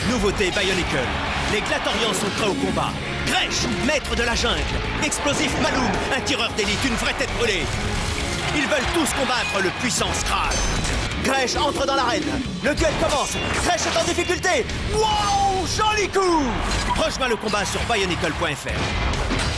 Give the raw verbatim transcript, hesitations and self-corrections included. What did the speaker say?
Nouveauté Bionicle. Les Glatorians sont prêts au combat. Gresh, maître de la jungle. Explosif Maloum, un tireur d'élite, une vraie tête brûlée. Ils veulent tous combattre le puissant Skral. Gresh entre dans l'arène. Le duel commence. Gresh est en difficulté. Wow, joli coup. Rejoins le combat sur bionicle point F R.